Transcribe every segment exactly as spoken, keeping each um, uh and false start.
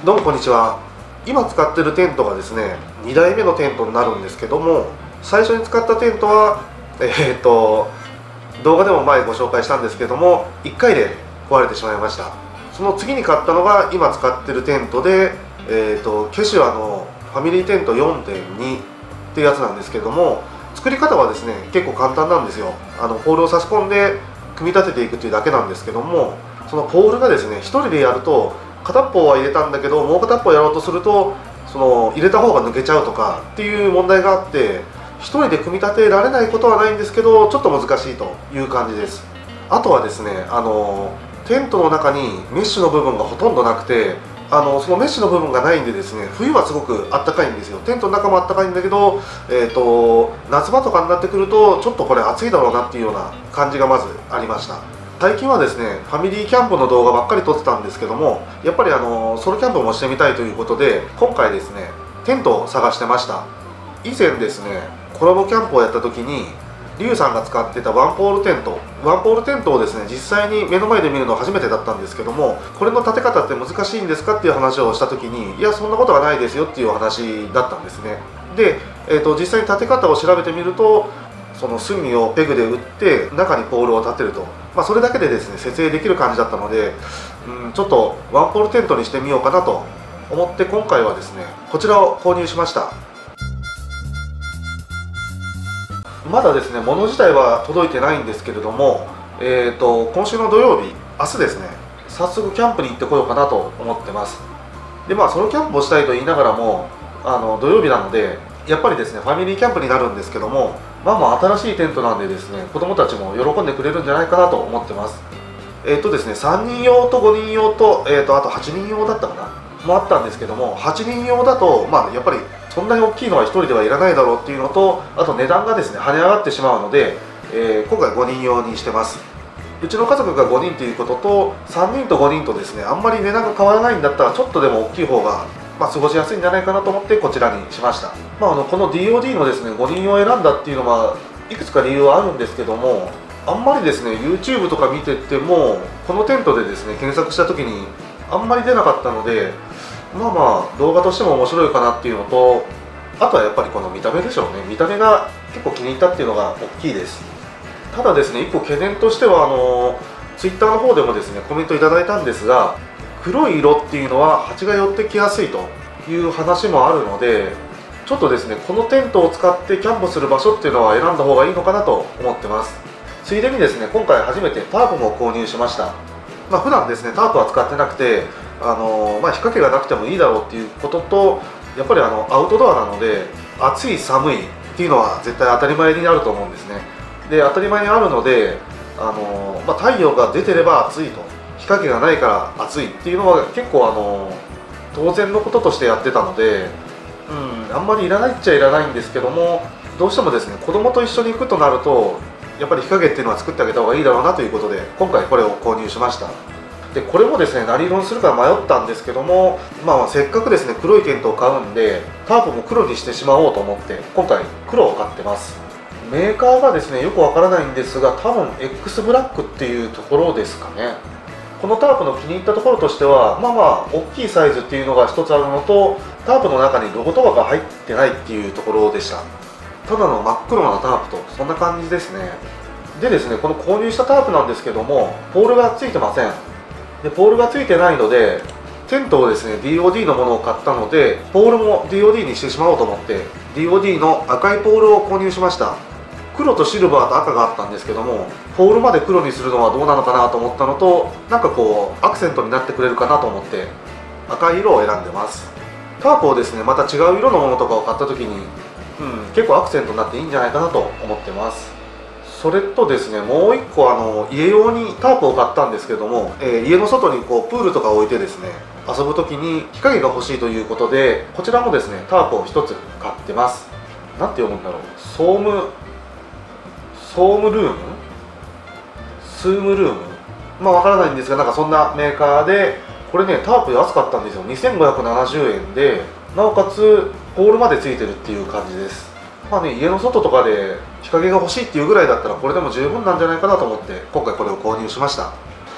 どうもこんにちは。今使ってるテントがですね、にだいめのテントになるんですけども、最初に使ったテントはえー、っと動画でも前ご紹介したんですけども、いっかいで壊れてしまいました。その次に買ったのが今使ってるテントで、えー、っとケシュアのファミリーテント よんてんに っていうやつなんですけども、作り方はですね結構簡単なんですよ。あのポールを差し込んで組み立てていくっていうだけなんですけども、そのポールがですねひとりでやると片っぽは入れたんだけどもう片っぽやろうとするとその入れた方が抜けちゃうとかっていう問題があって、ひとりで組み立てられないことはないんですけどちょっと難しいという感じです。あとはですね、あのテントの中にメッシュの部分がほとんどなくて、あのそのメッシュの部分がないんでですね、冬はすごくあったかいんですよ。テントの中もあったかいんだけど、えーと夏場とかになってくるとちょっとこれ暑いだろうなっていうような感じがまずありました。最近はですねファミリーキャンプの動画ばっかり撮ってたんですけども、やっぱりあのソロキャンプもしてみたいということで今回ですねテントを探してました。以前ですねコラボキャンプをやった時にリュウさんが使ってたワンポールテントワンポールテントをですね実際に目の前で見るのは初めてだったんですけども、これの立て方って難しいんですかっていう話をした時に、いやそんなことはないですよっていう話だったんですね。で、えーと実際に立て方を調べてみると、その隅をペグで打って中にポールを立てると、まあ、それだけでですね設営できる感じだったので、うん、ちょっとワンポールテントにしてみようかなと思って今回はですねこちらを購入しました。まだですね物自体は届いてないんですけれども、えーと今週の土曜日明日ですね早速キャンプに行ってこようかなと思ってます。でまあソロキャンプをしたいと言いながらもあの土曜日なのでやっぱりですねファミリーキャンプになるんですけども、まあまあ新しいテントなんでですね子供たちも喜んでくれるんじゃないかなと思ってます。えっ、とですねさんにん用とごにん用と,、えー、とあとはちにん用だったかなもあったんですけども、はちにん用だとまあやっぱりそんなに大きいのはひとりではいらないだろうっていうのと、あと値段がですね跳ね上がってしまうので、えー、今回ごにん用にしてます。うちの家族がごにんということとさんにんとごにんとですねあんまり値段が変わらないんだったらちょっとでも大きい方がまあ過ごしやすいんじゃないかなと思ってこちらにしました。まあ、あのこの ディーオーディー のですねごにん用を選んだっていうのはいくつか理由はあるんですけども、あんまりですね YouTube とか見ててもこのテントでですね検索した時にあんまり出なかったので、まあまあ動画としても面白いかなっていうのと、あとはやっぱりこの見た目でしょうね。見た目が結構気に入ったっていうのが大きいです。ただですね一個懸念としてはあの Twitter の方でもですねコメントいただいたんですが、黒い色っていうのは蜂が寄ってきやすいという話もあるので、ちょっとですねこのテントを使ってキャンプする場所っていうのは選んだ方がいいのかなと思ってます。ついでにですね今回初めてタープも購入しました。まあ、普段ですねタープは使ってなくて、あのー、まあ、日陰がなくてもいいだろうっていうことと、やっぱりあのアウトドアなので暑い寒いっていうのは絶対当たり前になると思うんですね。で当たり前にあるので、あのー、まあ、太陽が出てれば暑いと、日陰がないから暑いっていうのは結構あの当然のこととしてやってたので、うん、あんまりいらないっちゃいらないんですけども、どうしてもですね子供と一緒に行くとなるとやっぱり日陰っていうのは作ってあげた方がいいだろうなということで今回これを購入しました。でこれもですね何色にするか迷ったんですけども、まあ、まあせっかくですね黒いテントを買うんでタープも黒にしてしまおうと思って今回黒を買ってます。メーカーがですねよくわからないんですが多分 X ブラックっていうところですかね。このタープの気に入ったところとしては、まあまあ大きいサイズっていうのが一つあるのと、タープの中にロゴとかが入ってないっていうところでした。ただの真っ黒なタープとそんな感じですね。でですねこの購入したタープなんですけどもポールがついてません。でポールがついてないのでテントをですね ディーオーディー のものを買ったのでポールも ディーオーディー にしてしまおうと思って ディーオーディー の赤いポールを購入しました。黒とシルバーと赤があったんですけども、ポールまで黒にするのはどうなのかなと思ったのと、なんかこうアクセントになってくれるかなと思って赤い色を選んでます。タープをですねまた違う色のものとかを買った時に、うん、結構アクセントになっていいんじゃないかなと思ってます。それとですねもう一個あの家用にタープを買ったんですけども、えー、家の外にこうプールとかを置いてですね遊ぶ時に日陰が欲しいということでこちらもですねタープを一つ買ってます。なんて読むんだろう、ソームソームルームスームルームまあわからないんですが、なんかそんなメーカーで、これねタープ安かったんですよ。にせんごひゃくななじゅうえんで、なおかつポールまでついてるっていう感じです。まあね家の外とかで日陰が欲しいっていうぐらいだったらこれでも十分なんじゃないかなと思って今回これを購入しました。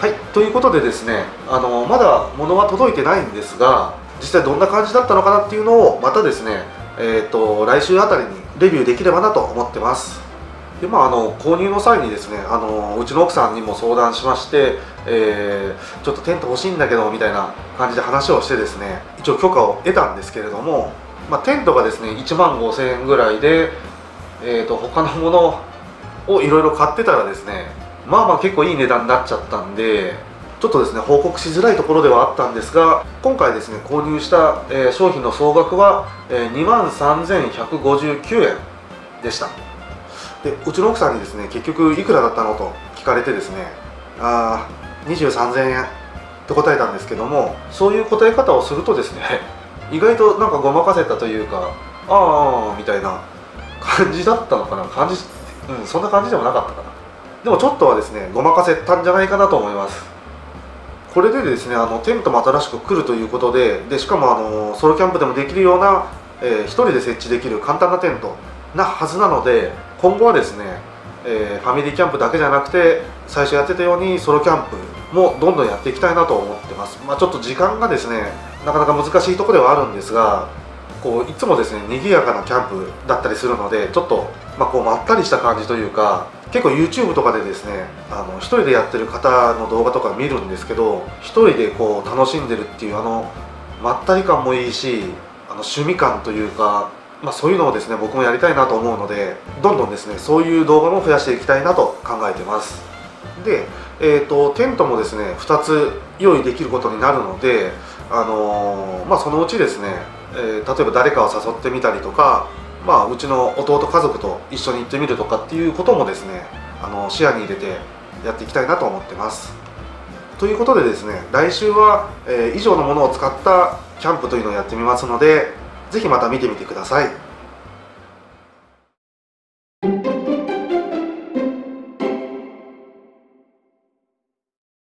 はい、ということでですね、あのまだ物は届いてないんですが、実際どんな感じだったのかなっていうのをまたですね、えーと来週あたりにレビューできればなと思ってます。でまあ、あの購入の際にですね、あのうちの奥さんにも相談しまして、えー、ちょっとテント欲しいんだけどみたいな感じで話をしてですね、一応許可を得たんですけれども、まあ、テントがですねいちまんごせんえんぐらいで、えー、と他のものをいろいろ買ってたらですね、まあまあ結構いい値段になっちゃったんで、ちょっとですね報告しづらいところではあったんですが、今回ですね購入した、えー、商品の総額は、えー、にまんさんぜんひゃくごじゅうきゅうえんでした。でうちの奥さんにですね結局いくらだったのと聞かれてですね、あーにじゅうさんぜんえんと答えたんですけども、そういう答え方をするとですね意外となんかごまかせたというか、ああみたいな感じだったのかな、感じ、うん、そんな感じでもなかったかな。でもちょっとはですねごまかせたんじゃないかなと思います。これでですねあのテントも新しく来るということで、でしかもあのソロキャンプでもできるような、えー、ひとりで設置できる簡単なテントなはずなので、今後はですね、えー、ファミリーキャンプだけじゃなくて最初やってたようにソロキャンプもどんどんやっていきたいなと思ってます。まあ、ちょっと時間がですねなかなか難しいところではあるんですが、こういつもですね賑やかなキャンプだったりするので、ちょっと、まあ、こうまったりした感じというか、結構 YouTube とかでですねあの一人でやってる方の動画とか見るんですけど、一人でこう楽しんでるっていうあのまったり感もいいし、あの趣味感というか、まあ、そういうのをですね僕もやりたいなと思うので、どんどんですねそういう動画も増やしていきたいなと考えてます。で、えーと、テントもですねふたつ用意できることになるので、あのー、まあ、そのうちですね、えー、例えば誰かを誘ってみたりとか、まあ、うちの弟家族と一緒に行ってみるとかっていうこともですねあの視野に入れてやっていきたいなと思ってます。ということでですね来週は、えー、以上のものを使ったキャンプというのをやってみますので、ぜひまた見てみてください。